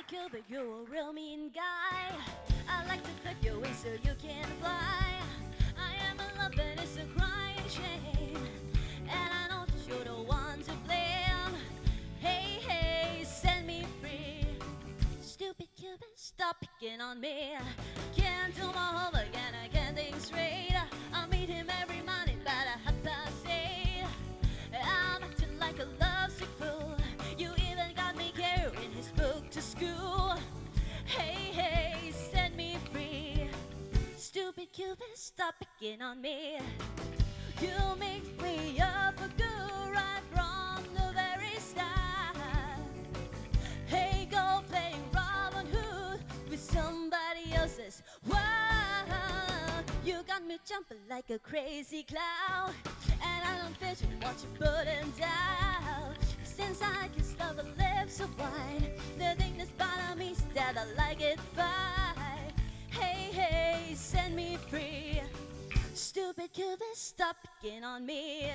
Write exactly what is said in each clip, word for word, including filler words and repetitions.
Stupid Cupid, you're a real mean guy. I like to flip your wings so you can fly. I am in love and it's a crying shame, and I know that you're the one to blame. Hey, hey, set me free. Stupid Cupid, stop picking on me. Can't do my homework and I can't think straight. I meet him every morning about a half past eight. I'm acting like a lovesick fool. You even got me carrying his book to school. Hey, hey, set me free. Stupid Cupid, stop picking on me. You make me up for good right from the very start. Hey, go play Robin Hood with somebody else's. Wow, you got me jumping like a crazy clown, and I don't fit you what you're putting down. Since I kissed love the lips of wine, the thing that's bothering me is that I like it fine. Hey, hey, set me free. Stupid Cupid, stop picking on me.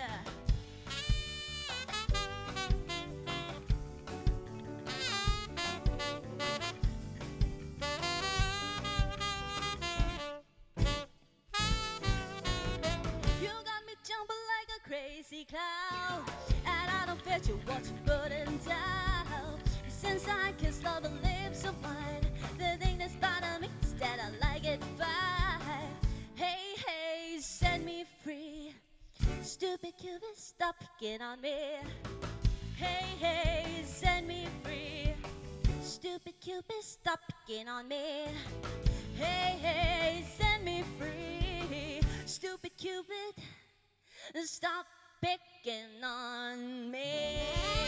You got me jumping like a crazy clown, and I don't fit you what you're putting down. Since I kissed love the lips of wine, the thing that's bothering me is that I like it fine. Hey, hey, set me free. Stupid Cupid, stop picking on me. Hey, hey, set me free. Stupid Cupid, stop picking on me. Hey, hey, set me free. Stupid Cupid, stop picking on me.